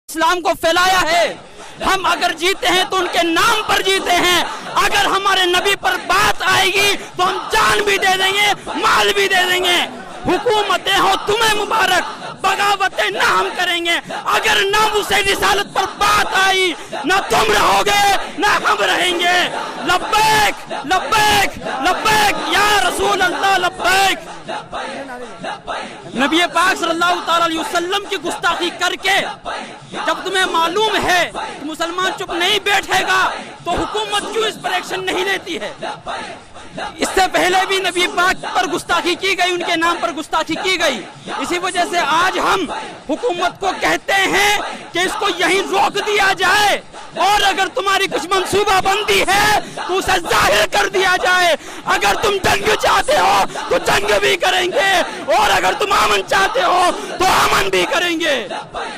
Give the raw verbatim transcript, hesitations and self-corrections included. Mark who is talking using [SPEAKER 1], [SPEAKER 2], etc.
[SPEAKER 1] इस्लाम को फैलाया है। हम अगर जीते हैं तो उनके नाम पर जीते हैं। अगर हमारे नबी पर बात आएगी तो हम जान भी दे देंगे, माल भी दे देंगे। हुकूमतें हो तुम्हें मुबारक, बगावतें ना हम करेंगे। अगर नामुसे रिसालत पर बात आई, ना तुम रहोगे ना हम रहेंगे। लब्बैक लब्बैक लब्बैक या रसूल अल्लाह लब्बैक। नबी पाक सल्लल्लाहु ताला अलैहि वसल्लम की गुस्ताखी करके जब तुम्हें मालूम है कि मुसलमान चुप नहीं बैठेगा तो हुकूमत क्यों इस पर एक्शन नहीं लेती है। इससे पहले भी नबी पाक पर गुस्ताखी की गई, उनके नाम पर गुस्ताखी की गई। इसी वजह से आज हम हुकूमत को कहते हैं कि इसको यहीं रोक दिया जाए और अगर तुम्हारी कुछ मंसूबा बंदी है तो उसे जाहिर कर दिया जाए। अगर तुम जंग चाहते हो तो जंग भी करेंगे और अगर तुम अमन चाहते हो तो अमन भी करेंगे।